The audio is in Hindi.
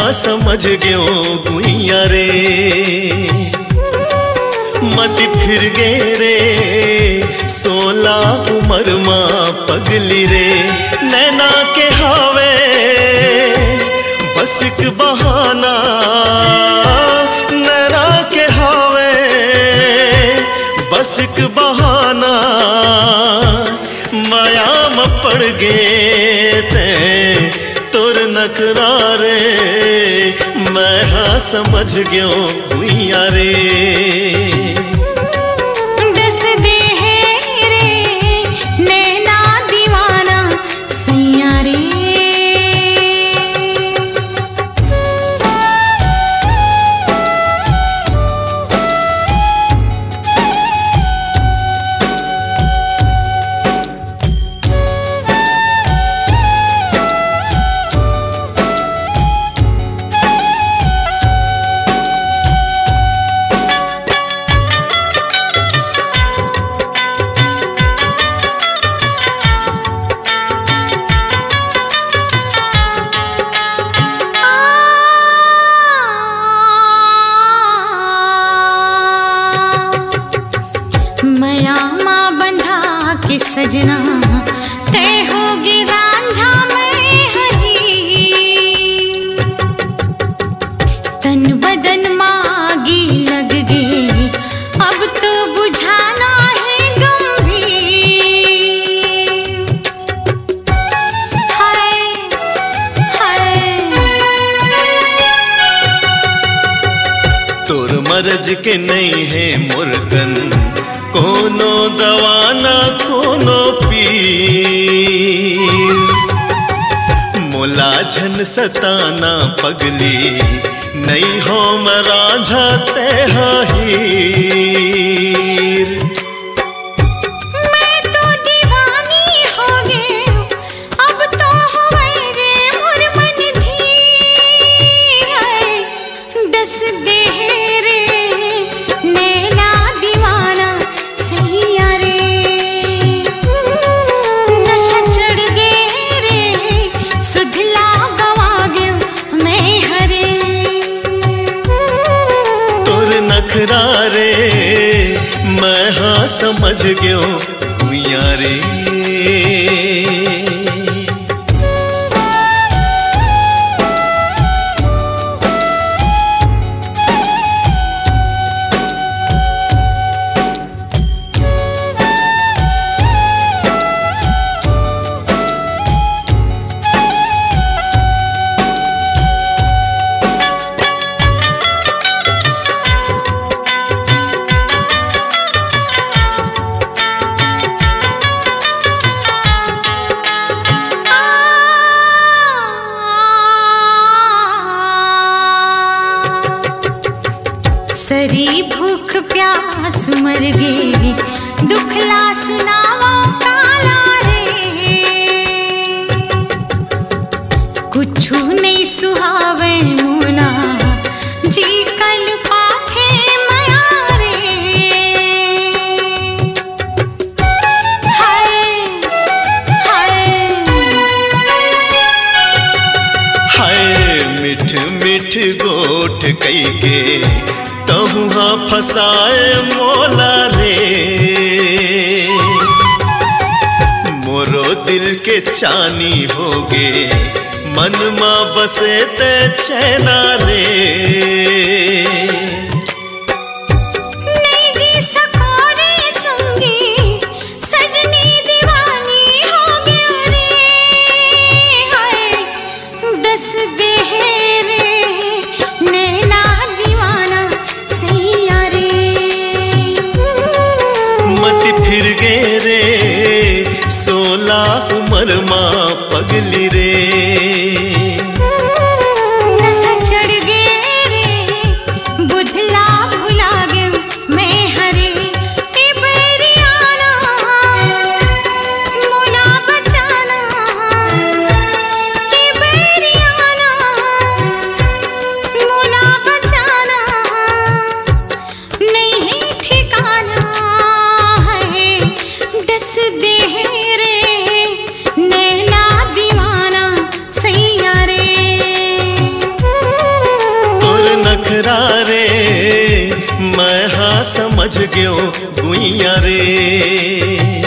समझ गयो गुइया रे, मत फिर गे रे 16 उम्र मां पगली रे। नैना के हावे बस एक बहाना, नैना के हावे बस एक बहाना, माया में पड़ गए ते तोर नखरा रे, मैं हाँ समझ गयो गुइया रे। दस दे रे नैना दीवाना सैया रे। सजना तय होगी रांझा में हजी, तन बदन मागी लग गई अब तो बुझाना है गंभीर। हाय हाय तोर मर्ज के नहीं है मुर्गन, कोनो दवाना कोनो पीर, मोला झन सताना पगली नहीं हो मराझा ते हीर। मैं तो दीवानी हो गई अब तो होवे रे मोर मन धीर। दस दे रे नैना दीवाना सैया रे, नशा चढ़ गए रे सुधला गवा गयो मैं हरे। तोर नखरा रे मैं हाँ समझ गयो गुइया रे। सरी भूख प्यास मर गई दुखला सुनावा काला रे, कुछु नहीं सुहावे मुना जी कल पाथे माया रे। हाय हाय हाय मिठ मिठ गोठ कई के तहुआ फसाए मोला रे, मोरो दिल के चानी हो गे मन मां बसे ते चैना रे। नहीं जी सको रे संगी सजनी दीवानी हो गया रे। हाय दस दे रे नैना दीवाना सैया रे, मत फिर गे रे 16 उम्र मां पगली रे। नशा चढ़ गए रे बुझला भुला गयो मैं हरे। बेरियाना मुना बचाना, बेरियाना मुना बचाना, नहीं ठिकाना है दस दे रे नैना दीवाना सैया। नखरा रे मैं हाँ समझ गयो गुइया रे।